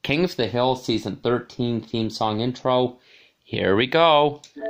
King of the Hill Season 13 theme song intro. Here we go.